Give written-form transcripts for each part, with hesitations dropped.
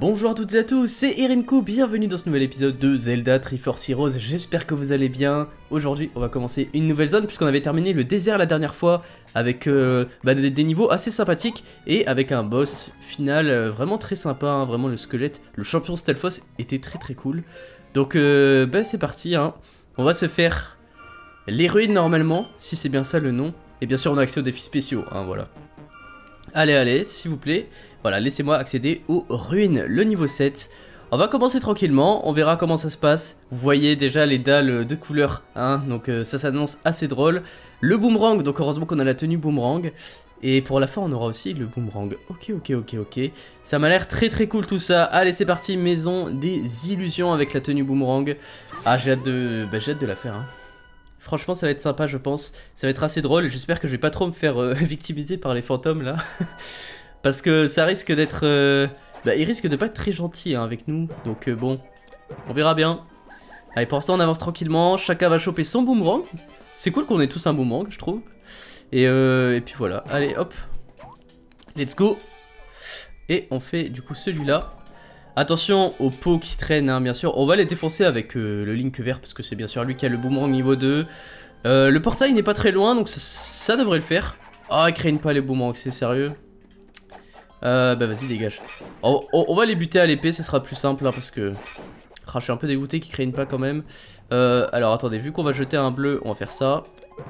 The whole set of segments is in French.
Bonjour à toutes et à tous, c'est Irinko, bienvenue dans ce nouvel épisode de Zelda Triforce Heroes, j'espère que vous allez bien. Aujourd'hui on va commencer une nouvelle zone puisqu'on avait terminé le désert la dernière fois avec des niveaux assez sympathiques et avec un boss final vraiment très sympa, hein, vraiment le squelette, le champion Stelphos était très cool. Donc c'est parti, hein. On va se faire les ruines normalement, si c'est bien ça le nom, et bien sûr on a accès aux défis spéciaux, hein, voilà. Allez, s'il vous plaît. Voilà, laissez-moi accéder aux ruines, le niveau 7. On va commencer tranquillement, on verra comment ça se passe. Vous voyez déjà les dalles de couleur, hein, donc ça s'annonce assez drôle. Le boomerang, donc heureusement qu'on a la tenue boomerang. Et pour la fin, on aura aussi le boomerang. Ok. Ça m'a l'air très cool tout ça. Allez, c'est parti, maison des illusions avec la tenue boomerang. Ah, j'ai hâte de la faire, hein. Franchement ça va être sympa je pense, ça va être assez drôle, j'espère que je vais pas trop me faire victimiser par les fantômes là. Parce que ça risque d'être... ils risquent de pas être très gentils hein, avec nous, donc bon, on verra bien. Allez pour l'instant on avance tranquillement, chacun va choper son boomerang. C'est cool qu'on ait tous un boomerang je trouve. Et puis voilà, allez hop, let's go. Et on fait du coup celui-là. Attention aux pots qui traînent, hein, bien sûr. On va les défoncer avec le Link vert parce que c'est bien sûr lui qui a le boomerang niveau 2. Le portail n'est pas très loin donc ça devrait le faire. Oh, il craigne pas les boomerangs, c'est sérieux. Vas-y, dégage. On va les buter à l'épée, ce sera plus simple hein, parce que... je suis un peu dégoûté qu'ils craignent pas quand même. Alors attendez, vu qu'on va jeter un bleu, on va faire ça.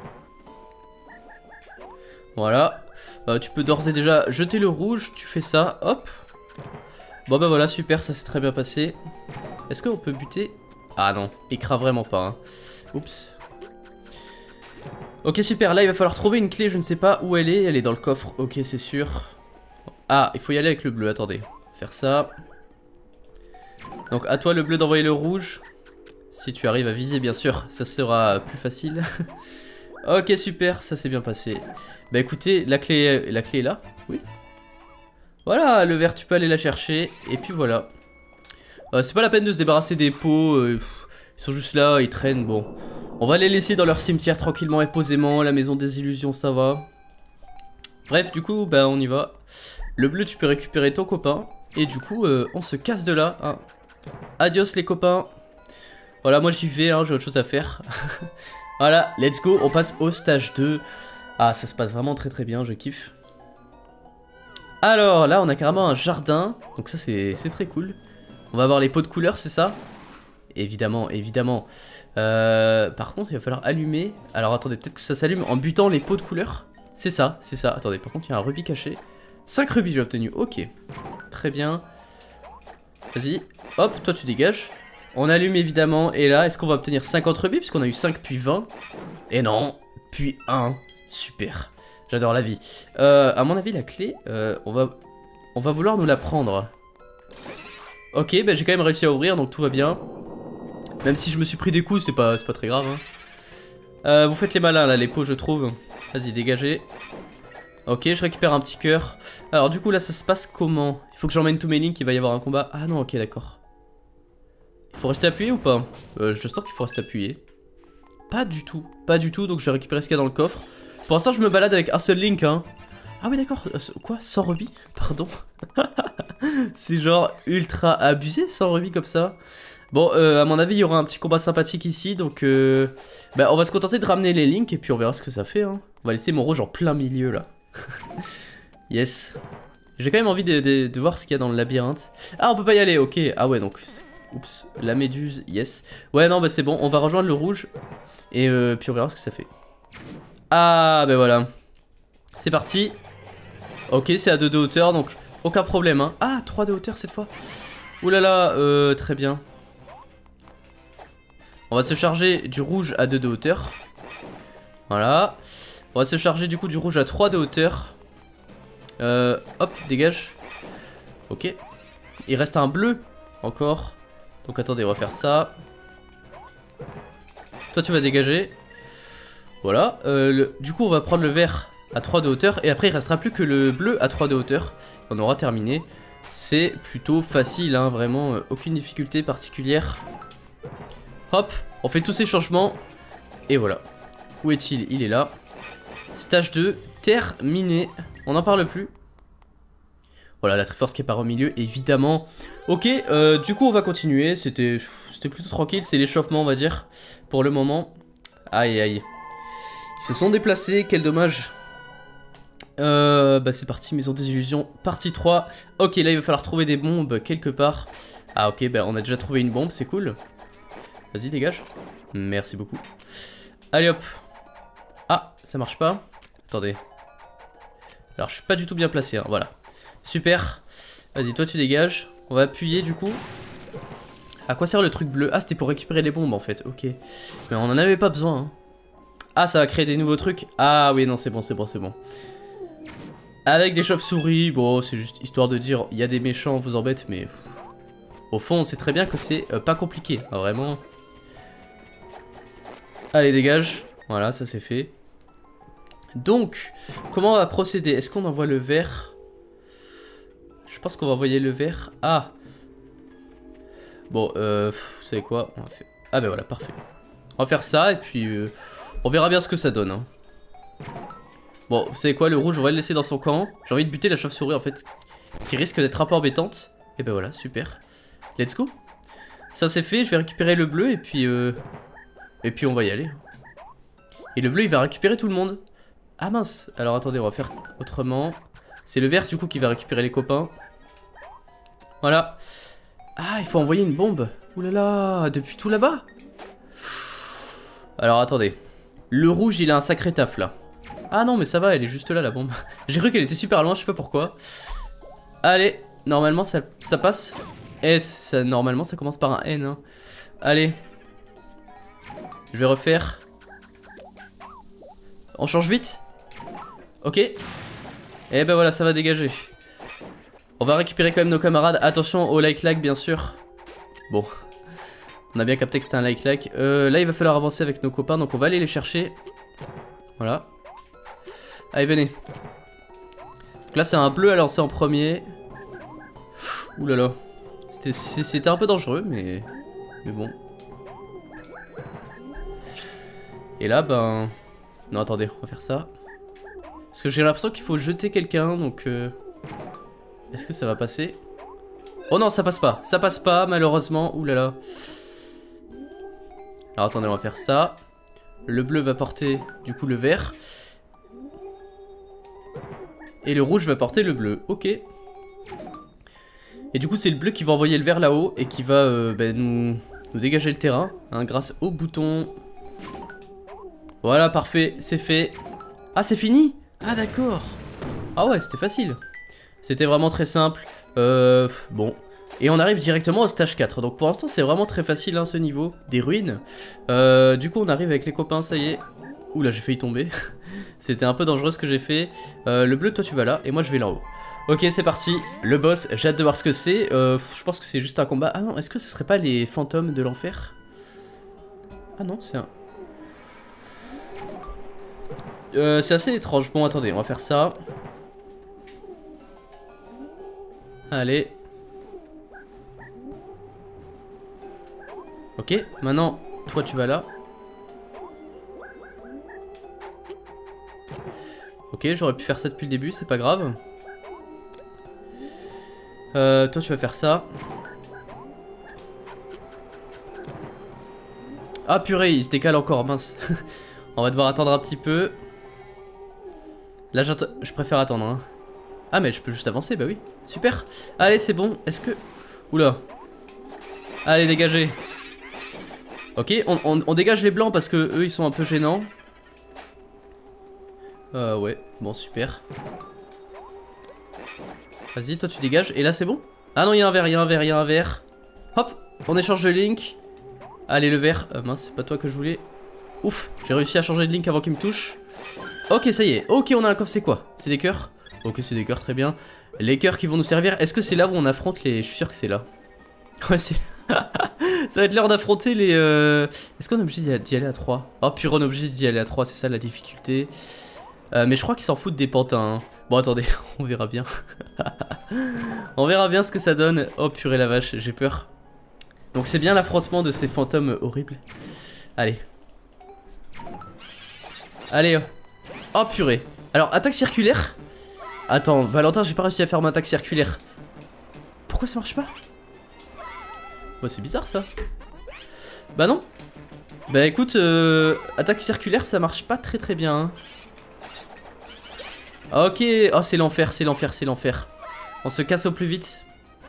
Voilà. Tu peux d'ores et déjà jeter le rouge, tu fais ça, hop. Bon voilà, super, ça s'est très bien passé. Est-ce qu'on peut buter? Ah non, il craint vraiment pas, hein. Oups. Ok, super, là il va falloir trouver une clé, je ne sais pas où elle est dans le coffre, ok c'est sûr. Ah, il faut y aller avec le bleu, attendez. Faire ça. Donc à toi le bleu d'envoyer le rouge. Si tu arrives à viser bien sûr, ça sera plus facile. Ok super, ça s'est bien passé. Bah écoutez, la clé est là, oui. Voilà, le vert, tu peux aller la chercher. Et puis voilà. C'est pas la peine de se débarrasser des pots. Ils sont juste là, ils traînent. Bon, on va les laisser dans leur cimetière tranquillement et posément. La maison des illusions, ça va. Bref, du coup, on y va. Le bleu, tu peux récupérer ton copain. Et du coup, on se casse de là. Hein. Adios les copains. Voilà, moi j'y vais, hein, j'ai autre chose à faire. Voilà, let's go. On passe au stage 2. Ah, ça se passe vraiment très bien, je kiffe. Alors là on a carrément un jardin, donc ça c'est très cool. On va avoir les pots de couleur, c'est ça? Évidemment. Par contre il va falloir allumer. Alors attendez, peut-être que ça s'allume en butant les pots de couleur. C'est ça. Attendez, par contre il y a un rubis caché. 5 rubis j'ai obtenu, ok. Très bien. Vas-y, hop, toi tu dégages. On allume évidemment, et là est-ce qu'on va obtenir 50 rubis? Puisqu'on a eu 5 puis 20. Et non, puis 1, super. J'adore la vie. À mon avis, la clé, on va vouloir nous la prendre. Ok, j'ai quand même réussi à ouvrir, donc tout va bien. Même si je me suis pris des coups, c'est pas très grave. Hein. Vous faites les malins, là, les pots, je trouve. Vas-y, dégagez. Ok, je récupère un petit cœur. Alors, du coup, là, ça se passe comment? Il faut que j'emmène tous mes links, il va y avoir un combat. Ah non, ok, d'accord. Il faut rester appuyé ou pas? Je sens qu'il faut rester appuyé. Pas du tout, donc je vais récupérer ce qu'il y a dans le coffre. Pour l'instant je me balade avec un seul link hein. Ah oui d'accord, quoi 100 rubis? Pardon. C'est genre ultra abusé 100 rubis comme ça. Bon à mon avis il y aura un petit combat sympathique ici. Donc on va se contenter de ramener les links. Et puis on verra ce que ça fait hein. On va laisser mon rouge en plein milieu là. Yes. J'ai quand même envie de voir ce qu'il y a dans le labyrinthe. Ah on peut pas y aller, ok. Ah ouais donc, oups, la méduse, yes. Ouais non c'est bon, on va rejoindre le rouge. Et puis on verra ce que ça fait. Ah voilà. C'est parti. Ok c'est à 2 de hauteur donc aucun problème hein. Ah 3 de hauteur cette fois. Oulala très bien. On va se charger du rouge à 2 de hauteur. Voilà. On va se charger du coup du rouge à 3 de hauteur. Hop dégage. Ok. Il reste un bleu encore. Donc attendez on va faire ça. Toi tu vas dégager. Voilà, du coup on va prendre le vert à 3 de hauteur. Et après il restera plus que le bleu à 3 de hauteur. On aura terminé. C'est plutôt facile hein, vraiment aucune difficulté particulière. Hop, on fait tous ces changements. Et voilà. Où est-il? Il est là. Stage 2, terminé. On n'en parle plus. Voilà, la Triforce qui apparaît au milieu, évidemment. Ok, du coup, on va continuer. C'était plutôt tranquille, c'est l'échauffement, on va dire, pour le moment. Aïe, aïe. Ils se sont déplacés, quel dommage. Bah c'est parti, Maison des Illusions, partie 3. Ok, là, il va falloir trouver des bombes quelque part. Ah, ok, bah on a déjà trouvé une bombe, c'est cool. Vas-y, dégage. Merci beaucoup. Allez, hop. Ah, ça marche pas. Attendez. Alors, je suis pas du tout bien placé, hein, voilà. Super. Vas-y, toi, tu dégages. On va appuyer, du coup. À quoi sert le truc bleu? Ah, c'était pour récupérer les bombes, en fait. Ok. Mais on en avait pas besoin, hein. Ah, ça va créer des nouveaux trucs. Ah, oui, non, c'est bon, c'est bon, c'est bon. Avec des chauves-souris. Bon, c'est juste histoire de dire, il y a des méchants, on vous embête, mais... Au fond, on sait très bien que c'est pas compliqué, hein, vraiment. Allez, dégage. Voilà, ça c'est fait. Donc, comment on va procéder? Est-ce qu'on envoie le vert? Je pense qu'on va envoyer le vert. Ah. Bon, vous savez quoi? On va faire... Ah ben voilà, parfait. On va faire ça et puis on verra bien ce que ça donne. Hein. Bon, vous savez quoi? Le rouge, on va le laisser dans son camp. J'ai envie de buter la chauve-souris en fait, qui risque d'être un peu embêtante. Et ben voilà, super. Let's go. Ça c'est fait, je vais récupérer le bleu et puis on va y aller. Et le bleu il va récupérer tout le monde. Ah mince, alors attendez, on va faire autrement. C'est le vert du coup qui va récupérer les copains. Voilà. Ah, il faut envoyer une bombe. Ouh là là, depuis tout là-bas. Alors attendez. Le rouge il a un sacré taf là. Ah non mais ça va, elle est juste là la bombe. J'ai cru qu'elle était super loin, je sais pas pourquoi. Allez, normalement ça passe. S, normalement ça commence par un N. Hein. Allez. Je vais refaire. On change vite. Ok. Et ben voilà, ça va dégager. On va récupérer quand même nos camarades. Attention au like lag bien sûr. Bon. On a bien capté que c'était un like lag. Là il va falloir avancer avec nos copains. Donc on va aller les chercher. Voilà. Allez venez. Donc là c'est un bleu à lancer en premier. Ouh là là. C'était un peu dangereux mais bon. Et là ben... Non attendez, on va faire ça. Parce que j'ai l'impression qu'il faut jeter quelqu'un donc... Est-ce que ça va passer? Oh non ça passe pas malheureusement. Ouh là là. Alors attendez, on va faire ça. Le bleu va porter du coup le vert. Et le rouge va porter le bleu, ok. Et du coup c'est le bleu qui va envoyer le vert là-haut. Et qui va nous dégager le terrain hein, grâce au bouton. Voilà parfait, c'est fait. Ah c'est fini? Ah d'accord. Ah ouais c'était facile. C'était vraiment très simple. Bon. Et on arrive directement au stage 4. Donc pour l'instant c'est vraiment très facile hein, ce niveau. Des ruines. Du coup on arrive avec les copains, ça y est. Ouh là j'ai failli tomber. C'était un peu dangereux ce que j'ai fait. Le bleu toi tu vas là et moi je vais là-haut. Ok c'est parti. Le boss, j'ai hâte de voir ce que c'est. Je pense que c'est juste un combat. Ah non, est-ce que ce serait pas les fantômes de l'enfer? Ah non, c'est un... c'est assez étrange. Bon attendez, on va faire ça. Allez. Ok, maintenant, toi tu vas là. Ok, j'aurais pu faire ça depuis le début, c'est pas grave. Toi tu vas faire ça. Ah purée, il se décale encore, mince. On va devoir attendre un petit peu. Là je préfère attendre hein. Ah mais je peux juste avancer, bah oui. Super. Allez c'est bon, est-ce que... Oula. Allez dégagez. Ok, on dégage les blancs parce que eux ils sont un peu gênants. Ouais, bon super. Vas-y, toi tu dégages, et là c'est bon? Ah non, il y a un vert, il y a un vert, il y a un vert. Hop, on échange de link. Allez le vert, mince, c'est pas toi que je voulais. Ouf, j'ai réussi à changer de link avant qu'il me touche. Ok, ça y est, ok on a un coffre, c'est quoi? C'est des cœurs? Ok c'est des cœurs, très bien. Les cœurs qui vont nous servir, est-ce que c'est là où on affronte les... Je suis sûr que c'est là. Ouais c'est... Ça va être l'heure d'affronter les... Est-ce qu'on est obligé d'y aller à 3? Oh purée, on est obligé d'y aller à 3, c'est ça la difficulté. Mais je crois qu'ils s'en foutent des pantins. Hein. Bon attendez, on verra bien. On verra bien ce que ça donne. Oh purée la vache, j'ai peur. Donc c'est bien l'affrontement de ces fantômes horribles. Allez. Allez. Oh purée. Alors attaque circulaire. Attends, Valentin, j'ai pas réussi à faire mon attaque circulaire. Pourquoi ça marche pas? Bah c'est bizarre ça. Bah non. Bah écoute, attaque circulaire ça marche pas très bien. Hein. Ok, oh c'est l'enfer, c'est l'enfer, c'est l'enfer. On se casse au plus vite.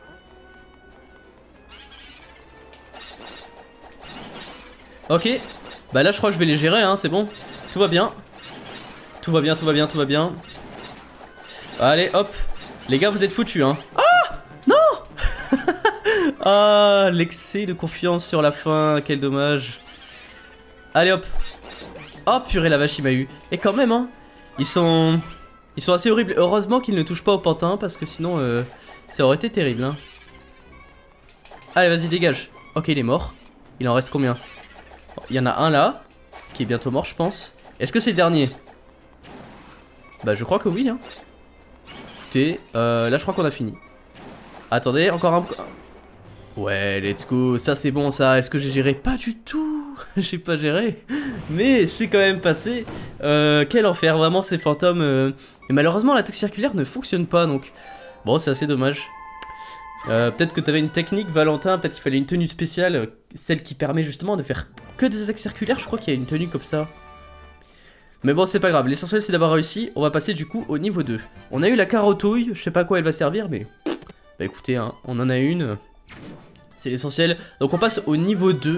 Ok, bah là je crois que je vais les gérer, hein, c'est bon. Tout va bien. Tout va bien, tout va bien, tout va bien. Allez, hop. Les gars, vous êtes foutus, hein. Ah non. Ah, l'excès de confiance sur la fin, quel dommage. Allez, hop. Oh, purée, la vache, il m'a eu. Et quand même, hein. Ils sont assez horribles. Heureusement qu'ils ne touchent pas au pantin, parce que sinon, ça aurait été terrible, hein. Allez, vas-y, dégage. Ok, il est mort. Il en reste combien? Il y en a un là, qui est bientôt mort, je pense. Est-ce que c'est le dernier? Bah, je crois que oui, hein. Écoutez, là, je crois qu'on a fini. Attendez, encore un... Ouais, let's go, ça c'est bon ça. Est-ce que j'ai géré? Pas du tout. J'ai pas géré. Mais c'est quand même passé. Quel enfer, vraiment ces fantômes. Et malheureusement l'attaque circulaire ne fonctionne pas donc. Bon, c'est assez dommage. Peut-être que t'avais une technique, Valentin. Peut-être qu'il fallait une tenue spéciale. Celle qui permet justement de faire que des attaques circulaires. Je crois qu'il y a une tenue comme ça. Mais bon, c'est pas grave. L'essentiel c'est d'avoir réussi. On va passer du coup au niveau 2. On a eu la carotouille. Je sais pas à quoi elle va servir mais... Bah écoutez, hein, on en a une. C'est l'essentiel. Donc on passe au niveau 2.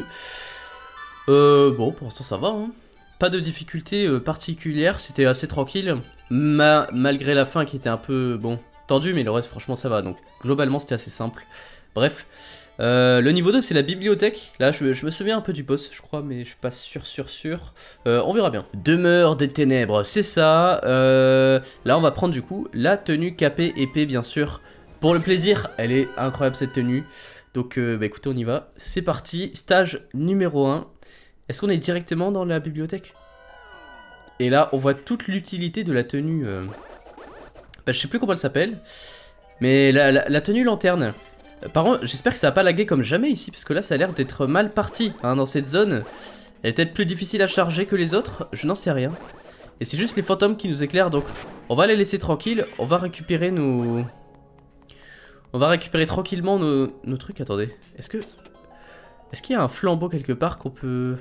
Bon, pour l'instant ça va. Hein. Pas de difficulté particulière. C'était assez tranquille. Malgré la fin qui était un peu, bon, tendue. Mais le reste, franchement, ça va. Donc globalement, c'était assez simple. Bref. Le niveau 2, c'est la bibliothèque. Là, je me souviens un peu du boss, je crois. Mais je suis pas sûr. On verra bien. Demeure des ténèbres, c'est ça. Là, on va prendre du coup la tenue capée épée, bien sûr. Pour le plaisir, elle est incroyable cette tenue. Donc bah écoutez, on y va. C'est parti, stage numéro 1. Est-ce qu'on est directement dans la bibliothèque? Et là, on voit toute l'utilité de la tenue. Bah, je sais plus comment elle s'appelle. Mais la tenue lanterne. Par contre, j'espère que ça va pas laguer comme jamais ici. Parce que là, ça a l'air d'être mal parti hein, dans cette zone. Elle est peut-être plus difficile à charger que les autres. Je n'en sais rien. Et c'est juste les fantômes qui nous éclairent. Donc, on va les laisser tranquilles. On va récupérer nos... On va récupérer tranquillement nos trucs. Attendez, est-ce qu'il y a un flambeau quelque part qu'on peut...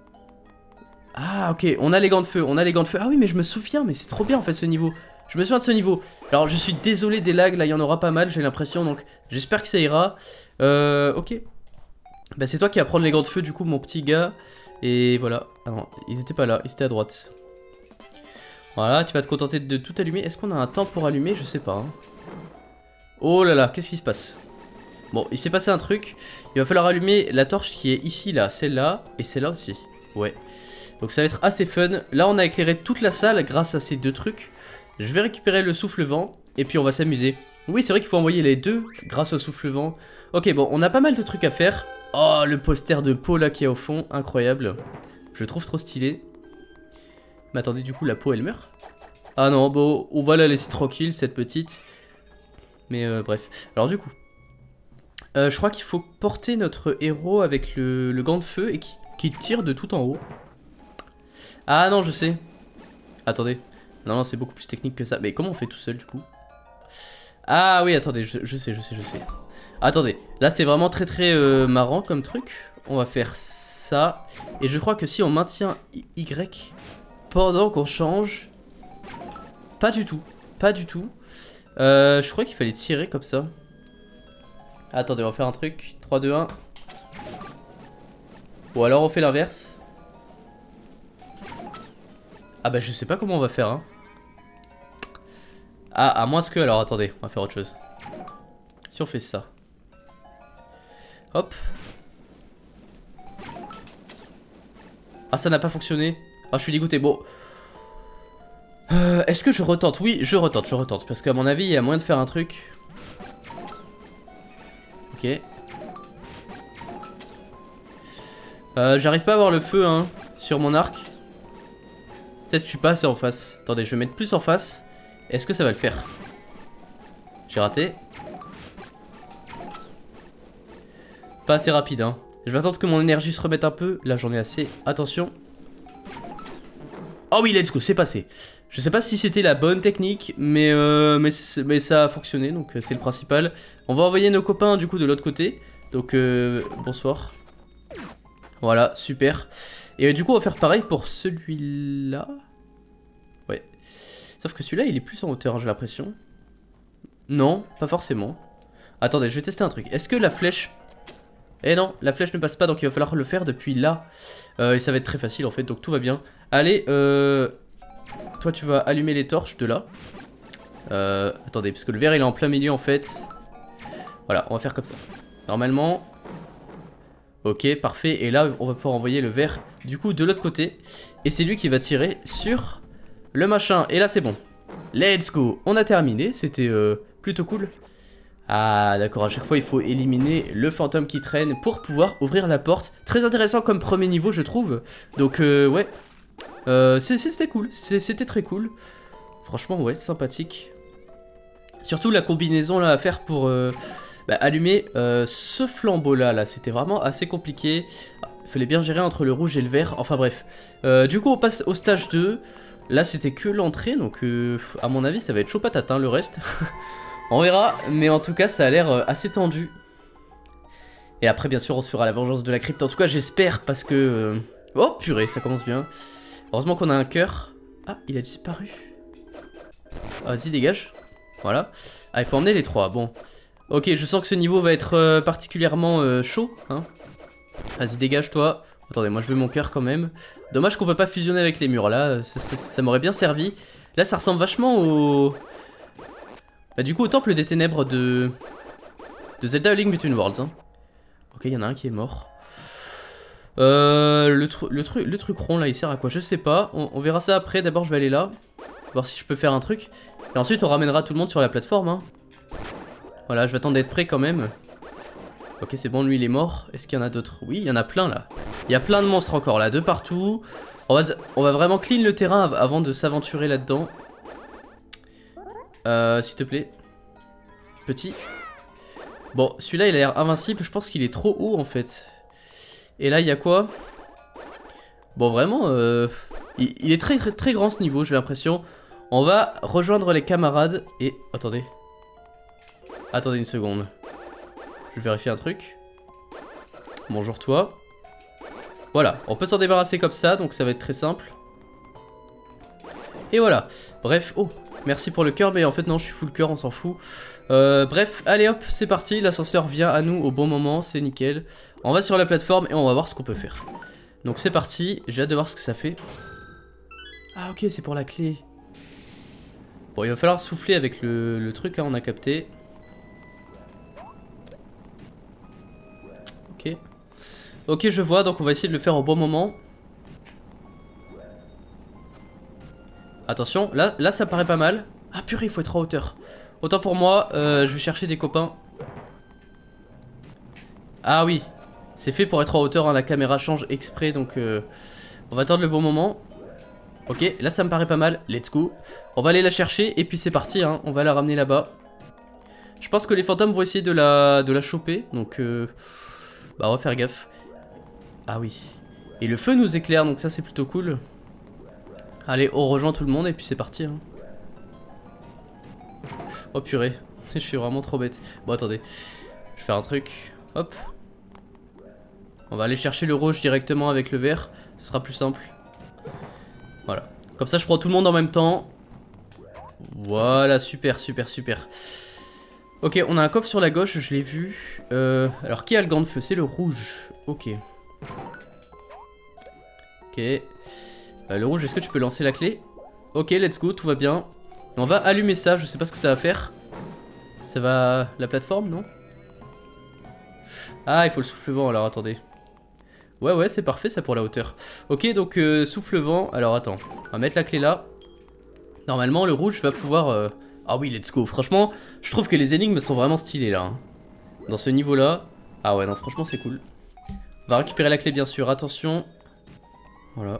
Ah ok, on a les gants de feu, on a les gants de feu. Ah oui mais je me souviens, mais c'est trop bien en fait ce niveau. Je me souviens de ce niveau. Alors je suis désolé des lags, là il y en aura pas mal j'ai l'impression. Donc j'espère que ça ira. Ok. Bah c'est toi qui vas prendre les gants de feu du coup mon petit gars. Et voilà, ah non, ils étaient pas là, ils étaient à droite. Voilà, tu vas te contenter de tout allumer. Est-ce qu'on a un temps pour allumer? Je sais pas hein. Oh là là, qu'est-ce qui se passe? Bon, il s'est passé un truc. Il va falloir allumer la torche qui est ici, là. Celle-là et celle-là aussi. Ouais. Donc ça va être assez fun. Là, on a éclairé toute la salle grâce à ces deux trucs. Je vais récupérer le souffle-vent. Et puis, on va s'amuser. Oui, c'est vrai qu'il faut envoyer les deux grâce au souffle-vent. Ok, bon, on a pas mal de trucs à faire. Oh, le poster de peau, là, qui est au fond. Incroyable. Je le trouve trop stylé. Mais attendez, du coup, la peau, elle meurt? Ah non, bon, on va la laisser tranquille, cette petite... Mais bref, alors du coup, je crois qu'il faut porter notre héros avec le gant de feu et qui tire de tout en haut. Ah non, je sais. Attendez, non, c'est beaucoup plus technique que ça. Mais comment on fait tout seul du coup? Ah oui, attendez, je sais. Attendez, là c'est vraiment très marrant comme truc. On va faire ça. Et je crois que si on maintient Y pendant qu'on change... Pas du tout. Je crois qu'il fallait tirer comme ça. Attendez, on va faire un truc. 3, 2, 1. Ou alors on fait l'inverse. Ah bah je sais pas comment on va faire hein. Ah, à moins que... Alors attendez, on va faire autre chose. Si on fait ça. Hop. Ah ça n'a pas fonctionné. Ah je suis dégoûté, bon. Est-ce que je retente? Oui, je retente. Parce qu'à mon avis, il y a moyen de faire un truc. Ok. J'arrive pas à voir le feu, hein, sur mon arc. Peut-être que je suis pas assez en face. Attendez, je vais mettre plus en face. Est-ce que ça va le faire? J'ai raté. Pas assez rapide, hein. Je vais attendre que mon énergie se remette un peu. Là, j'en ai assez. Attention. Oh oui, let's go, c'est passé. Je sais pas si c'était la bonne technique, mais ça a fonctionné, donc c'est le principal. On va envoyer nos copains du coup de l'autre côté. Donc bonsoir. Voilà, super. Et du coup on va faire pareil pour celui-là. Ouais. Sauf que celui-là il est plus en hauteur, j'ai l'impression. Non, pas forcément. Attendez, je vais tester un truc. Est-ce que la flèche... Eh non, la flèche ne passe pas, donc il va falloir le faire depuis là. Et ça va être très facile en fait, donc tout va bien. Allez, toi tu vas allumer les torches de là. Attendez, parce que le verre il est en plein milieu en fait. Voilà, on va faire comme ça. Normalement... Ok, parfait. Et là, on va pouvoir envoyer le verre du coup de l'autre côté. Et c'est lui qui va tirer sur le machin. Et là, c'est bon. Let's go. On a terminé. C'était plutôt cool. Ah, d'accord. À chaque fois, il faut éliminer le fantôme qui traîne pour pouvoir ouvrir la porte. Très intéressant comme premier niveau, je trouve. Donc, ouais. C'était cool. C'était très cool. Franchement, ouais, sympathique. Surtout la combinaison là à faire pour... allumer ce flambeau là, c'était vraiment assez compliqué. Il fallait bien gérer entre le rouge et le vert, enfin bref. Du coup on passe au stage 2. Là c'était que l'entrée, donc à mon avis ça va être chaud patate hein, le reste. On verra, mais en tout cas ça a l'air assez tendu. Et après bien sûr on se fera la vengeance de la crypte, en tout cas j'espère parce que... Oh purée, ça commence bien. Heureusement qu'on a un cœur. Ah, il a disparu. Vas-y dégage. Voilà. Ah, il faut emmener les trois, bon. Ok, je sens que ce niveau va être particulièrement chaud, hein. Vas-y, dégage toi. Attendez, moi je veux mon cœur quand même. Dommage qu'on peut pas fusionner avec les murs, là, ça m'aurait bien servi. Là, ça ressemble vachement au... Bah du coup, au temple des ténèbres de Zelda A Link Between Worlds, hein. Ok, il y en a un qui est mort. Le truc rond, là, il sert à quoi? Je sais pas, on verra ça après. D'abord, je vais aller là, voir si je peux faire un truc. Et ensuite, on ramènera tout le monde sur la plateforme, hein. Voilà, je vais attendre d'être prêt quand même. Ok, c'est bon, lui il est mort. Est-ce qu'il y en a d'autres? Oui, il y en a plein là. Il y a plein de monstres encore là, de partout. On va vraiment clean le terrain avant de s'aventurer là-dedans. S'il te plaît. Petit. Bon, celui-là il a l'air invincible. Je pense qu'il est trop haut en fait. Et là, il y a quoi? Bon, vraiment, il est très grand ce niveau, j'ai l'impression. On va rejoindre les camarades. Et... Attendez. Attendez une seconde. Je vérifie un truc. Bonjour toi. Voilà, on peut s'en débarrasser comme ça, donc ça va être très simple. Et voilà. Bref, oh, merci pour le cœur, mais en fait non, je suis full cœur, on s'en fout. Bref, allez hop, c'est parti, l'ascenseur vient à nous au bon moment, c'est nickel. On va sur la plateforme et on va voir ce qu'on peut faire. Donc c'est parti, j'ai hâte de voir ce que ça fait. Ah ok, c'est pour la clé. Bon, il va falloir souffler avec le truc, hein, on a capté. Ok. Ok, je vois, donc on va essayer de le faire au bon moment. Attention, là ça paraît pas mal. Ah purée, il faut être en hauteur. Autant pour moi, je vais chercher des copains. Ah oui, c'est fait pour être en hauteur, hein, la caméra change exprès, donc on va attendre le bon moment. Ok, là ça me paraît pas mal, let's go. On va aller la chercher et puis c'est parti, hein, on va la ramener là-bas. Je pense que les fantômes vont essayer de la choper, donc bah on va faire gaffe. Ah oui. Et le feu nous éclaire, donc ça c'est plutôt cool. Allez, on rejoint tout le monde et puis c'est parti, hein. Oh purée, je suis vraiment trop bête. Bon attendez, je vais faire un truc, hop. On va aller chercher le rouge directement avec le vert, ce sera plus simple. Voilà, comme ça je prends tout le monde en même temps. Voilà, super, super, super. Ok, on a un coffre sur la gauche, je l'ai vu. Alors qui a le gant de feu? C'est le rouge, ok. Ok. Le rouge, est-ce que tu peux lancer la clé? Ok, let's go, tout va bien. On va allumer ça, je sais pas ce que ça va faire. Ça va... La plateforme, non? Ah, il faut le souffle-vent, alors attendez. Ouais, c'est parfait ça pour la hauteur. Ok, donc souffle-vent, alors attends. On va mettre la clé là. Normalement, le rouge va pouvoir... Ah oui, let's go. Franchement, je trouve que les énigmes sont vraiment stylées là, hein. Dans ce niveau-là. Ah ouais, non, franchement, c'est cool. On va récupérer la clé, bien sûr. Attention. Voilà.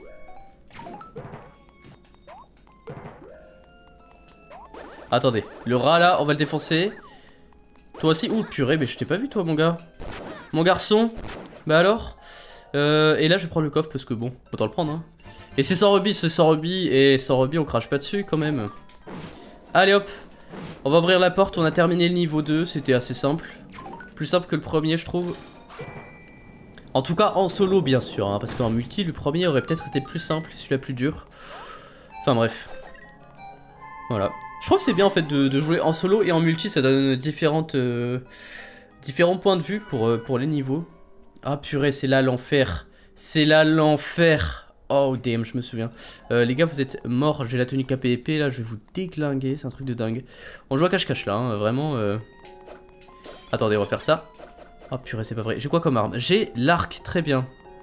Attendez, le rat là, on va le défoncer. Toi aussi, ouh purée, mais je t'ai pas vu toi mon gars. Mon garçon. Bah alors et là je vais prendre le coffre parce que bon, autant le prendre hein. Et c'est sans rubis, et sans rubis on crache pas dessus quand même. Allez hop, on va ouvrir la porte, on a terminé le niveau 2, c'était assez simple. Plus simple que le premier je trouve. En tout cas en solo bien sûr, hein, parce qu'en multi le premier aurait peut-être été plus simple, celui-là plus dur. Enfin bref. Voilà. Je trouve que c'est bien en fait de jouer en solo et en multi, ça donne différents points de vue pour les niveaux. Ah purée, c'est là l'enfer. C'est là l'enfer. Oh damn, je me souviens. Les gars, vous êtes morts, j'ai la tenue KPP, là, je vais vous déglinguer, c'est un truc de dingue. On joue à cache-cache là, hein, vraiment. Attendez, on va faire ça. Oh purée, c'est pas vrai. J'ai quoi comme arme? J'ai l'arc, très bien.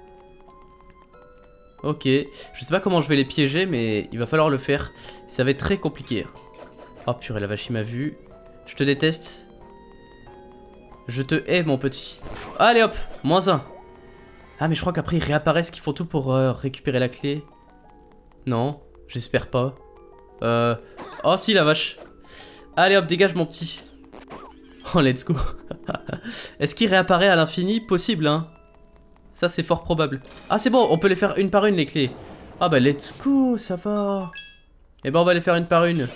Ok, je sais pas comment je vais les piéger, mais il va falloir le faire. Ça va être très compliqué. Oh purée, la vache, il m'a vu. Je te déteste. Je te hais, mon petit. Allez hop, -1. Ah mais je crois qu'après ils réapparaissent, qu'ils font tout pour récupérer la clé. Non, j'espère pas. Oh si la vache. Allez hop, dégage mon petit. Oh let's go. Est-ce qu'il réapparaît à l'infini? Possible hein. Ça c'est fort probable. Ah c'est bon, on peut les faire une par une les clés. Ah bah let's go, ça va. Et ben on va les faire une par une.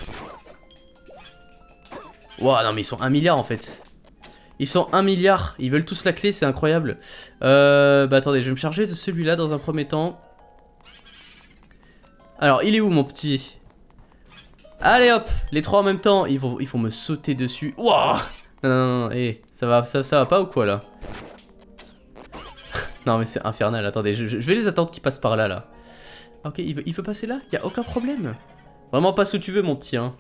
Wow non mais ils sont 1 milliard en fait. Ils sont 1 milliard, ils veulent tous la clé, c'est incroyable. Bah attendez, je vais me charger de celui-là dans un premier temps. Alors, il est où mon petit? Allez hop, les trois en même temps, ils vont me sauter dessus. Wouah! Non, hé, ça va pas ou quoi là? Non mais c'est infernal, attendez, je vais les attendre qu'ils passent par là, là. Ok, il veut passer là? Y a aucun problème. Vraiment passe où tu veux mon petit, hein.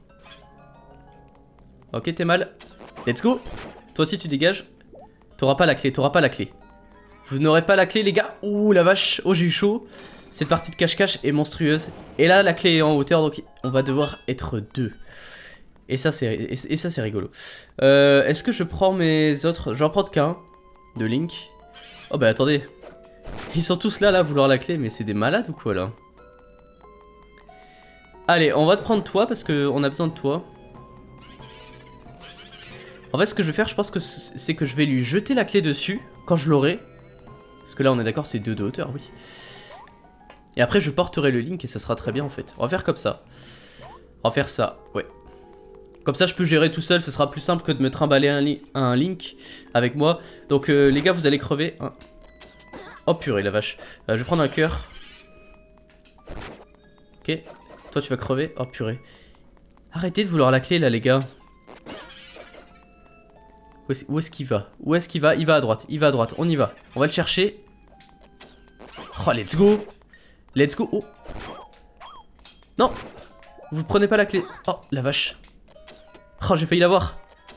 Ok, t'es mal. Let's go! Toi aussi tu dégages. T'auras pas la clé, t'auras pas la clé. Vous n'aurez pas la clé les gars. Ouh la vache, oh j'ai eu chaud. Cette partie de cache-cache est monstrueuse. Et là la clé est en hauteur donc on va devoir être 2. Et ça c'est rigolo. Est-ce que je prends mes autres? Je vais en prendre qu'un de Link. Oh bah attendez. Ils sont tous là à vouloir la clé mais c'est des malades ou quoi là? Allez on va te prendre toi parce qu'on a besoin de toi. En fait ce que je vais faire je pense que c'est que je vais lui jeter la clé dessus quand je l'aurai. Parce que là on est d'accord c'est 2 de hauteur oui. Et après je porterai le Link et ça sera très bien en fait. On va faire comme ça. On va faire ça, ouais. Comme ça je peux gérer tout seul, ce sera plus simple que de me trimballer un Link avec moi. Donc les gars vous allez crever. Oh purée la vache. Je vais prendre un cœur. Ok. Toi tu vas crever. Oh purée. Arrêtez de vouloir la clé là les gars. Où est-ce qu'il va? Où est-ce qu'il va? Il va à droite, on y va. On va le chercher. Oh, let's go. Let's go. Oh. Non. Vous prenez pas la clé. Oh, la vache. Oh, j'ai failli l'avoir.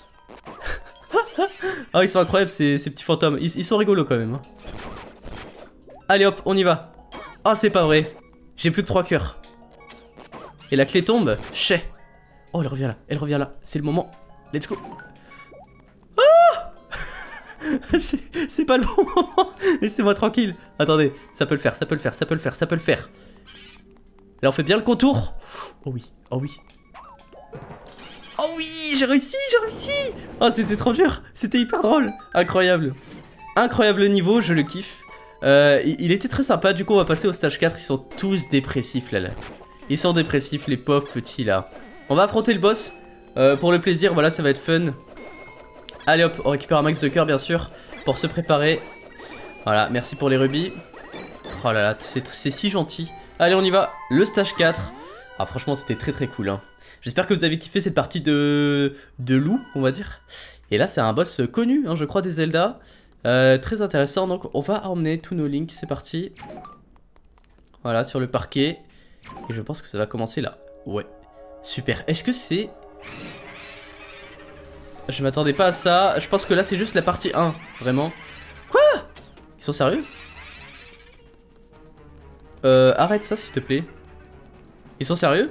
Oh, ils sont incroyables ces petits fantômes. Ils sont rigolos quand même. Hein. Allez hop, on y va. Oh, c'est pas vrai. J'ai plus que 3 cœurs. Et la clé tombe. Chais. Oh, elle revient là. C'est le moment. Let's go. C'est pas le bon moment. Laissez-moi tranquille. Attendez, ça peut le faire. Là on fait bien le contour. Oh oui. Oh oui, j'ai réussi. Oh c'était trop dur. C'était hyper drôle. Incroyable niveau, je le kiffe. Il était très sympa, du coup on va passer au stage 4. Ils sont tous dépressifs là. Ils sont dépressifs les pauvres petits là. On va affronter le boss. Pour le plaisir, voilà ça va être fun. Allez hop, on récupère un max de cœur bien sûr pour se préparer. Voilà, merci pour les rubis. Oh là là, c'est si gentil. Allez, on y va, le stage 4. Ah franchement, c'était très cool. Hein. J'espère que vous avez kiffé cette partie de loup, on va dire. Et là, c'est un boss connu, hein, je crois, des Zelda. Très intéressant, donc on va emmener tous nos Links, c'est parti. Voilà, sur le parquet. Et je pense que ça va commencer là. Ouais, super. Est-ce que c'est... Je m'attendais pas à ça, je pense que là c'est juste la partie 1, vraiment. Quoi? Ils sont sérieux? Arrête ça s'il te plaît. Ils sont sérieux?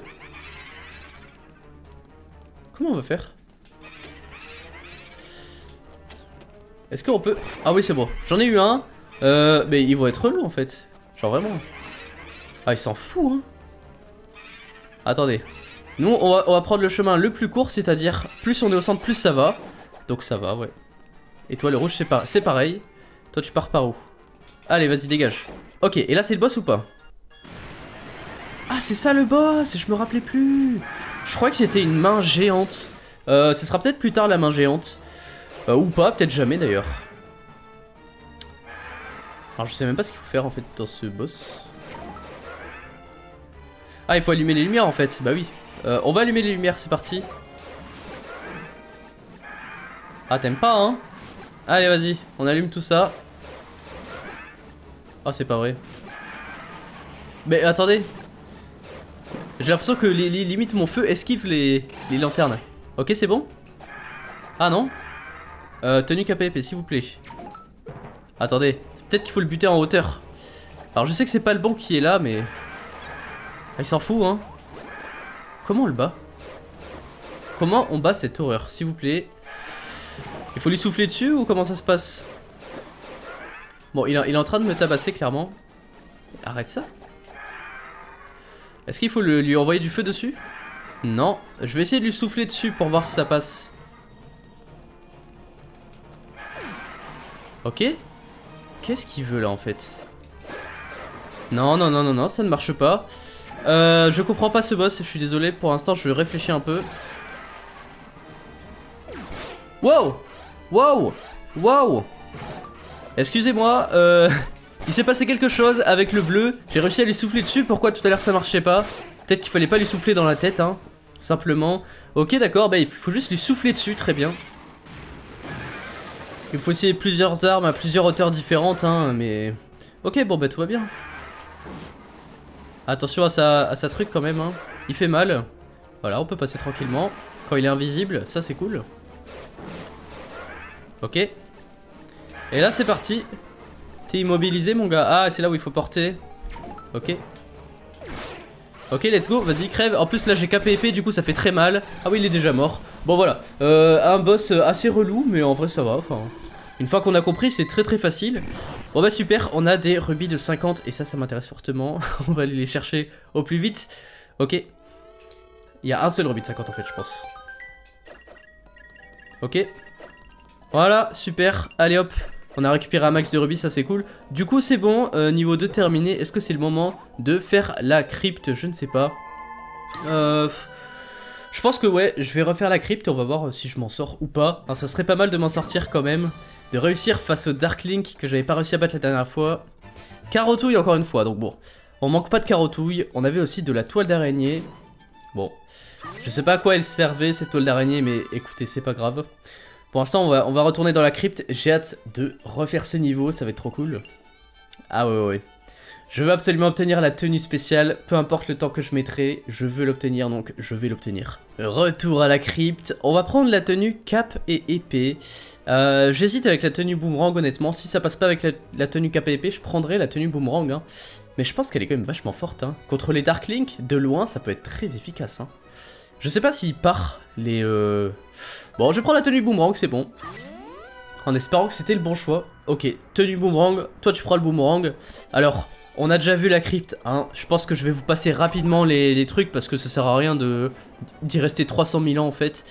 Comment on va faire? Est-ce qu'on peut... Ah oui c'est bon, j'en ai eu un. Mais ils vont être relous en fait. Genre vraiment. Ah ils s'en foutent hein. Attendez. Nous, on va prendre le chemin le plus court, c'est-à-dire plus on est au centre, plus ça va. Donc ça va, ouais. Et toi, le rouge, c'est pareil. Toi, tu pars par où? Allez, vas-y, dégage. Ok, et là, c'est le boss ou pas? Ah, c'est ça le boss, je me rappelais plus. Je crois que c'était une main géante. Ce sera peut-être plus tard la main géante. Ou pas, peut-être jamais d'ailleurs. Alors je sais même pas ce qu'il faut faire en fait dans ce boss. Ah, il faut allumer les lumières en fait, bah oui. On va allumer les lumières, c'est parti. Ah, t'aimes pas hein? Allez, vas-y, on allume tout ça. Ah, c'est pas vrai. Mais attendez. J'ai l'impression que les limites mon feu esquive les lanternes. Ok, c'est bon? Ah non? Tenue KPP, s'il vous plaît. Attendez, peut-être qu'il faut le buter en hauteur. Alors je sais que c'est pas le bon qui est là, mais... Ah, il s'en fout, hein. Comment on le bat? Comment on bat cette horreur, s'il vous plaît? Il faut lui souffler dessus ou comment ça se passe? Bon, il est en train de me tabasser, clairement. Arrête ça. Est-ce qu'il faut lui envoyer du feu dessus? Non. Je vais essayer de lui souffler dessus pour voir si ça passe. Ok. Qu'est-ce qu'il veut là en fait? Non, non, non, non, non, ça ne marche pas. Je comprends pas ce boss, je suis désolé. Pour l'instant, je réfléchis un peu. Wow! Wow! Wow! Excusez-moi, il s'est passé quelque chose avec le bleu. J'ai réussi à lui souffler dessus. Pourquoi tout à l'heure ça marchait pas? Peut-être qu'il fallait pas lui souffler dans la tête, hein. Simplement. Ok, d'accord, bah il faut juste lui souffler dessus, très bien. Il faut essayer plusieurs armes à plusieurs hauteurs différentes, hein, mais... Ok, bon bah tout va bien. Attention à sa truc quand même, hein. Il fait mal. Voilà, on peut passer tranquillement. Quand il est invisible, ça c'est cool. Ok. Et là c'est parti. T'es immobilisé mon gars. Ah, c'est là où il faut porter. Ok. Ok, let's go, vas-y, crève. En plus là j'ai KP épée, du coup ça fait très mal. Ah oui, il est déjà mort. Bon voilà, un boss assez relou, mais en vrai ça va. Enfin, une fois qu'on a compris, c'est très très facile. Bon bah super, on a des rubis de 50 et ça m'intéresse fortement. On va aller les chercher au plus vite. Ok. Il y a un seul rubis de 50 en fait, je pense. Ok. Voilà, super. Allez hop. On a récupéré un max de rubis, ça c'est cool. Du coup c'est bon, niveau 2 terminé. Est-ce que c'est le moment de faire la crypte? Je ne sais pas. Je pense que ouais, je vais refaire la crypte et on va voir si je m'en sors ou pas. Enfin, ça serait pas mal de m'en sortir quand même. De réussir face au Dark Link que j'avais pas réussi à battre la dernière fois. Carotouille encore une fois, donc bon. On manque pas de carotouille. On avait aussi de la toile d'araignée. Bon, je sais pas à quoi elle servait cette toile d'araignée, mais écoutez, c'est pas grave. Pour l'instant, on va retourner dans la crypte. J'ai hâte de refaire ce niveau, ça va être trop cool. Ah ouais, ouais. Je veux absolument obtenir la tenue spéciale, peu importe le temps que je mettrai, je veux l'obtenir, donc je vais l'obtenir. Retour à la crypte, on va prendre la tenue cape et épée. J'hésite avec la tenue boomerang, honnêtement. Si ça passe pas avec la tenue cape et épée, je prendrai la tenue boomerang. Hein. Mais je pense qu'elle est quand même vachement forte. Hein. Contre les Dark Link, de loin, ça peut être très efficace. Hein. Je sais pas s'il part les... Bon, je prends la tenue boomerang, c'est bon. En espérant que c'était le bon choix. Ok, tenue boomerang, toi tu prends le boomerang. Alors, on a déjà vu la crypte, hein. Je pense que je vais vous passer rapidement les trucs parce que ça sert à rien d'y rester 300 000 ans en fait.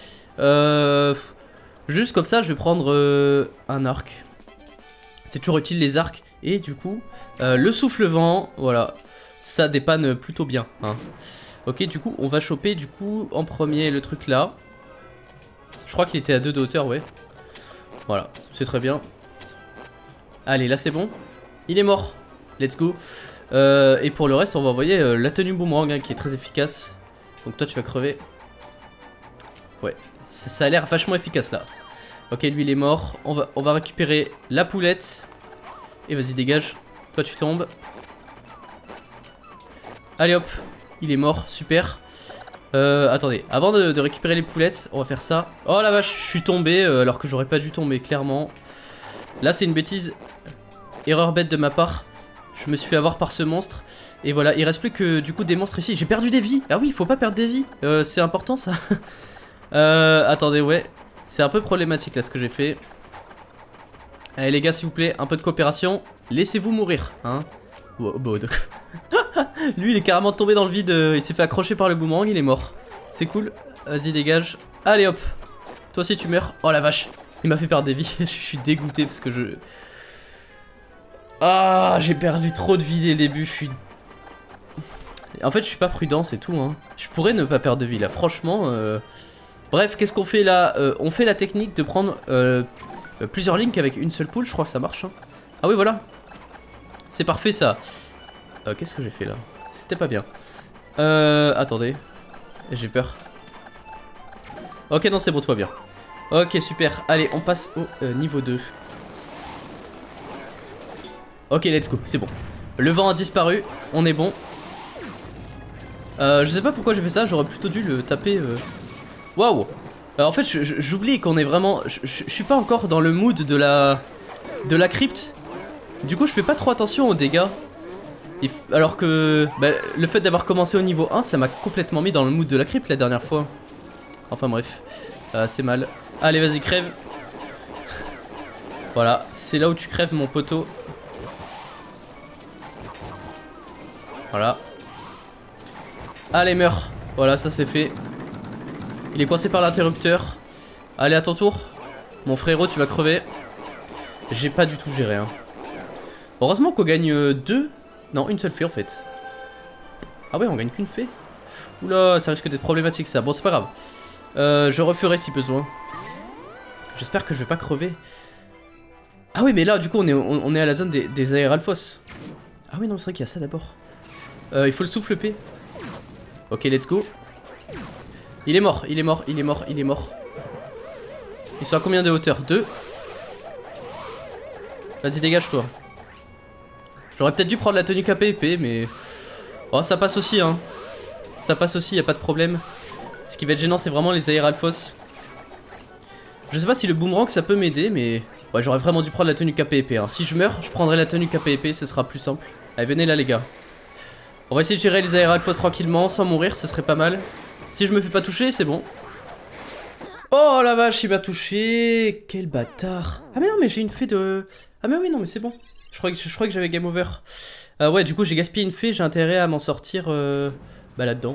Juste comme ça, je vais prendre un arc. C'est toujours utile les arcs. Et du coup, le souffle-vent, voilà. Ça dépanne plutôt bien, hein. Ok, du coup, on va choper du coup en premier le truc là. Je crois qu'il était à 2 de hauteur, ouais. Voilà, c'est très bien. Allez, là c'est bon. Il est mort. Let's go. Et pour le reste, on va envoyer la tenue boomerang hein, qui est très efficace. Donc toi, tu vas crever. Ouais, ça a l'air vachement efficace là. Ok, lui il est mort. On va récupérer la poulette. Et vas-y, dégage. Toi, tu tombes. Allez hop. Il est mort, super. Attendez, avant de récupérer les poulettes, on va faire ça. Oh la vache, je suis tombé alors que j'aurais pas dû tomber, clairement. Là, c'est une bêtise. Erreur bête de ma part. Je me suis fait avoir par ce monstre. Et voilà, il reste plus que du coup des monstres ici. J'ai perdu des vies. Ah oui, il faut pas perdre des vies. C'est important ça. Attendez, ouais. C'est un peu problématique là ce que j'ai fait. Allez les gars, s'il vous plaît, un peu de coopération. Laissez-vous mourir, hein. Wow, bon, lui il est carrément tombé dans le vide, il s'est fait accrocher par le boomerang, il est mort. C'est cool, vas-y dégage. Allez hop, toi aussi tu meurs. Oh la vache, il m'a fait perdre des vies. Je suis dégoûté parce que je... Ah, j'ai perdu trop de vie dès le début, je suis... En fait, je suis pas prudent, c'est tout, hein. Je pourrais ne pas perdre de vie, là, franchement. Bref, qu'est-ce qu'on fait là? On fait la technique de prendre plusieurs links avec une seule poule, je crois que ça marche, hein. Ah oui, voilà. C'est parfait, ça. Qu'est-ce que j'ai fait, là? C'était pas bien. Attendez. J'ai peur. Ok, non, c'est bon, tout va bien. Ok, super. Allez, on passe au niveau 2. Ok, let's go, c'est bon. Le vent a disparu, on est bon. Je sais pas pourquoi j'ai fait ça, j'aurais plutôt dû le taper. Waouh. En fait, j'oublie qu'on est vraiment... Je suis pas encore dans le mood de la crypte. Du coup, je fais pas trop attention aux dégâts. Alors que bah, le fait d'avoir commencé au niveau 1, ça m'a complètement mis dans le mood de la crypte la dernière fois. Enfin bref, c'est mal. Allez, vas-y, crève. Voilà, c'est là où tu crèves, mon poteau. Voilà. Allez, meurs. Voilà, ça c'est fait. Il est coincé par l'interrupteur. Allez, à ton tour. Mon frérot, tu vas crever. J'ai pas du tout géré, hein. Heureusement qu'on gagne 2. Non, une seule fée en fait. Ah ouais, on gagne qu'une fée. Oula, ça risque d'être problématique ça. Bon, c'est pas grave. Je referai si besoin. J'espère que je vais pas crever. Ah oui, mais là, du coup, on est à la zone des aéralphos. Ah oui, non, c'est vrai qu'il y a ça d'abord. Il faut le souffle P. Ok, let's go. Il est mort, il est mort, il est mort, il est mort. Ils sont à combien de hauteur? 2. Vas-y, dégage-toi. J'aurais peut-être dû prendre la tenue KPP, mais... Oh, ça passe aussi, hein. Ça passe aussi, y a pas de problème. Ce qui va être gênant, c'est vraiment les aéralphos. Je sais pas si le boomerang, ça peut m'aider, mais... Ouais, j'aurais vraiment dû prendre la tenue KPP, hein. Si je meurs, je prendrai la tenue KPP, ce sera plus simple. Allez, venez là, les gars. On va essayer de gérer les aéralphos tranquillement, sans mourir, ça serait pas mal. Si je me fais pas toucher, c'est bon. Oh la vache, il m'a touché. Quel bâtard. Ah mais non, mais j'ai une fée de... Ah mais oui, non, mais c'est bon. Je croyais que j'avais game over. Ouais, du coup, j'ai gaspillé une fée, j'ai intérêt à m'en sortir bah là-dedans.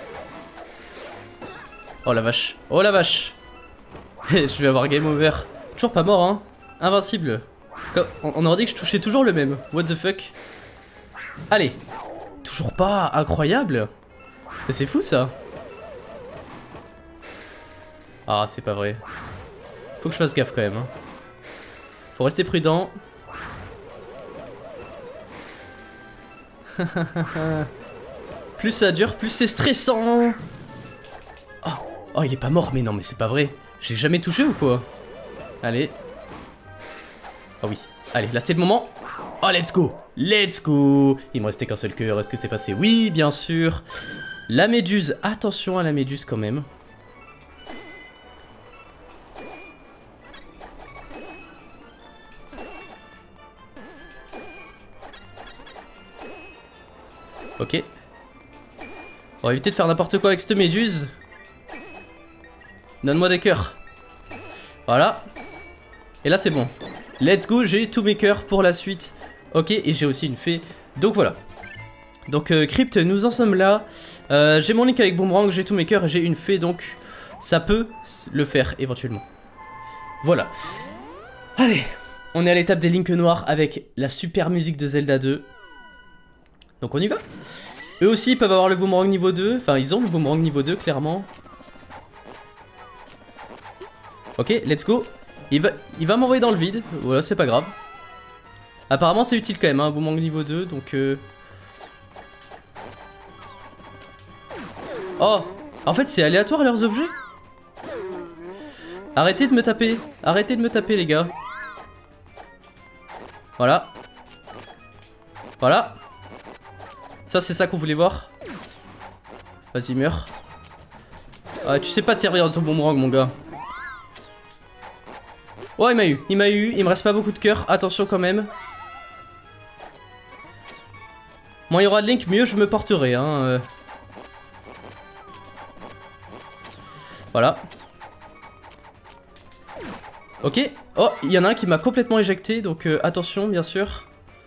Oh la vache. Oh la vache. Je vais avoir game over. Toujours pas mort, hein. Invincible. On aurait dit que je touchais toujours le même. What the fuck. Allez. Toujours pas. Incroyable. C'est fou, ça. Ah, c'est pas vrai. Faut que je fasse gaffe, quand même, hein. Faut rester prudent. Plus ça dure, plus c'est stressant. Oh. Oh, il est pas mort, mais non, mais c'est pas vrai. Je l'ai jamais touché ou quoi? Allez. Ah oui. Allez, là c'est le moment. Oh, let's go. Let's go. Il me restait qu'un seul cœur. Est-ce que c'est passé? Oui, bien sûr. La méduse. Attention à la méduse quand même. Ok. On va éviter de faire n'importe quoi avec cette méduse. Donne-moi des cœurs. Voilà. Et là c'est bon. Let's go, j'ai tous mes cœurs pour la suite. Ok, et j'ai aussi une fée. Donc voilà. Donc Crypt, nous en sommes là. J'ai mon link avec Boomerang, j'ai tous mes cœurs et j'ai une fée. Donc ça peut le faire éventuellement. Voilà. Allez. On est à l'étape des links noirs avec la super musique de Zelda 2. Donc on y va. Eux aussi peuvent avoir le boomerang niveau 2. Enfin ils ont le boomerang niveau 2 clairement. Ok, let's go. Il va m'envoyer dans le vide. Voilà, c'est pas grave. Apparemment c'est utile quand même, hein, boomerang niveau 2. Donc Oh, en fait c'est aléatoire leurs objets. Arrêtez de me taper. Arrêtez de me taper les gars. Voilà. Voilà. Ça c'est ça qu'on voulait voir. Vas-y meurs. Ah, tu sais pas te servir de ton boomerang mon gars. Oh il m'a eu, il me reste pas beaucoup de cœur, attention quand même. Moins il y aura de Link, mieux je me porterai hein. Voilà. Ok, oh il y en a un qui m'a complètement éjecté, donc attention bien sûr.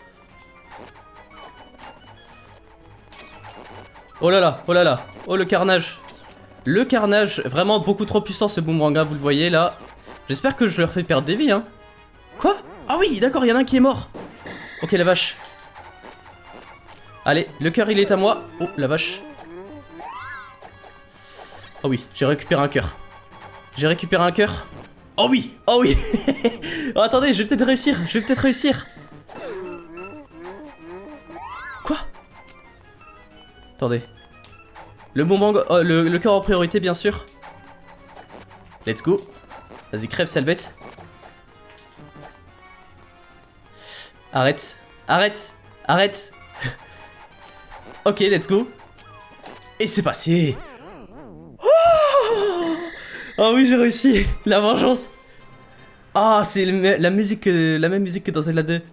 Oh là là, oh là là, oh le carnage. Le carnage, vraiment beaucoup trop puissant ce boomerang, hein, vous le voyez là. J'espère que je leur fais perdre des vies, hein. Quoi? Ah oui, d'accord, il y en a un qui est mort. Ok la vache. Allez, le cœur il est à moi. Oh la vache. Oh oui, j'ai récupéré un cœur. J'ai récupéré un cœur. Oh oui, oh oui. Oh attendez, je vais peut-être réussir, je vais peut-être réussir. Quoi? Attendez. Le boomerang, oh, le cœur en priorité bien sûr. Let's go. Vas-y, crève sale bête. Arrête, arrête, arrête. Ok, let's go. Et c'est passé. Oh oui, j'ai réussi. La vengeance. Ah, c'est la musique, la même musique que dans Zelda 2.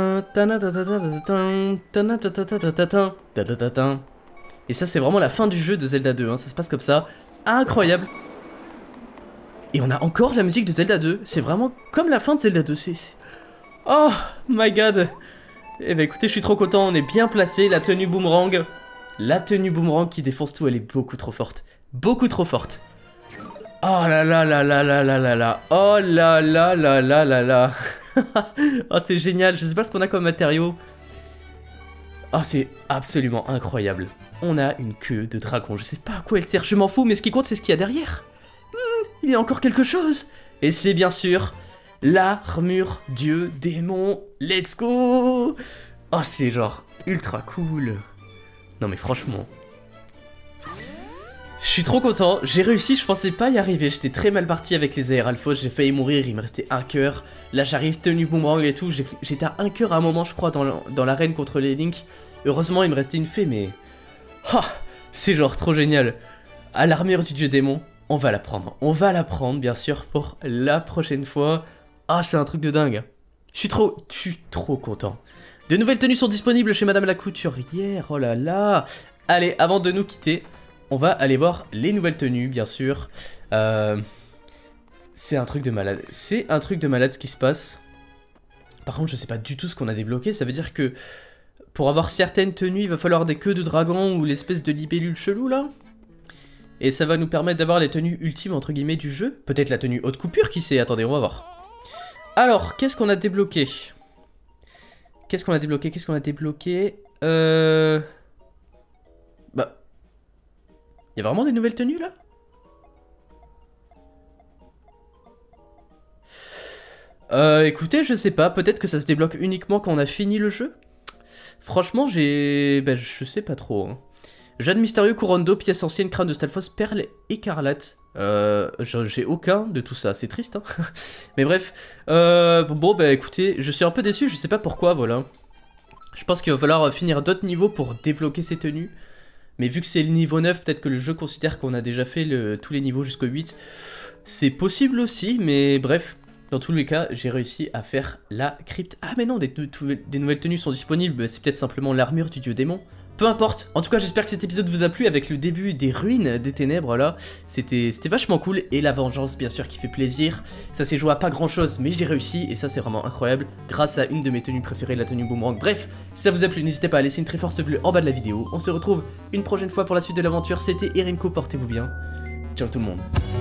Et ça, c'est vraiment la fin du jeu de Zelda 2. Hein. Ça se passe comme ça. Incroyable. Et on a encore la musique de Zelda 2. C'est vraiment comme la fin de Zelda 2. Oh my god. Eh ben écoutez, je suis trop content. On est bien placé. La tenue boomerang. La tenue boomerang qui défonce tout. Elle est beaucoup trop forte. Beaucoup trop forte. Oh là là là là là là là là. Oh là là là là là là. Oh c'est génial. Je sais pas ce qu'on a comme matériau. Oh c'est absolument incroyable. On a une queue de dragon. Je sais pas à quoi elle sert. Je m'en fous. Mais ce qui compte c'est ce qu'il y a derrière. Il y a encore quelque chose. Et c'est bien sûr l'armure dieu démon. Let's go. Oh c'est genre ultra cool. Non mais franchement. Je suis trop content, j'ai réussi, je pensais pas y arriver, j'étais très mal parti avec les aéralphos, j'ai failli mourir, il me restait un cœur. Là j'arrive, tenue boomerang et tout, j'étais à un cœur à un moment je crois dans l'arène contre les Link. Heureusement il me restait une fée mais... Oh, c'est genre trop génial. À l'armure du dieu démon, on va la prendre bien sûr pour la prochaine fois. Ah c'est un truc de dingue. Je suis trop content. De nouvelles tenues sont disponibles chez Madame la Couturière, oh là là. Allez, avant de nous quitter... On va aller voir les nouvelles tenues, bien sûr. C'est un truc de malade. C'est un truc de malade ce qui se passe. Par contre, je sais pas du tout ce qu'on a débloqué. Ça veut dire que pour avoir certaines tenues, il va falloir des queues de dragon ou l'espèce de libellule chelou, là. Et ça va nous permettre d'avoir les tenues ultimes, entre guillemets, du jeu. Peut-être la tenue haute coupure, qui sait. Attendez, on va voir. Alors, qu'est-ce qu'on a débloqué? Qu'est-ce qu'on a débloqué? Bah... Il y a vraiment des nouvelles tenues là? Écoutez, je sais pas, peut-être que ça se débloque uniquement quand on a fini le jeu. Franchement, ben, je sais pas trop. Hein. Jade mystérieux, couronne d'eau, pièce ancienne, crâne de Stalfos, perle écarlate. J'ai aucun de tout ça, c'est triste. Hein. Mais bref, bon bah écoutez, je suis un peu déçu, je sais pas pourquoi, voilà. Je pense qu'il va falloir finir d'autres niveaux pour débloquer ces tenues. Mais vu que c'est le niveau 9, peut-être que le jeu considère qu'on a déjà fait tous les niveaux jusqu'au 8. C'est possible aussi, mais bref. Dans tous les cas, j'ai réussi à faire la crypte. Ah mais non, des nouvelles tenues sont disponibles. C'est peut-être simplement l'armure du dieu démon. Peu importe. En tout cas, j'espère que cet épisode vous a plu avec le début des ruines des ténèbres là. C'était vachement cool. Et la vengeance, bien sûr, qui fait plaisir. Ça s'est joué à pas grand chose, mais j'ai réussi. Et ça, c'est vraiment incroyable. Grâce à une de mes tenues préférées, la tenue boomerang. Bref, si ça vous a plu, n'hésitez pas à laisser une très forte bleue en bas de la vidéo. On se retrouve une prochaine fois pour la suite de l'aventure. C'était Irenco, portez-vous bien. Ciao tout le monde.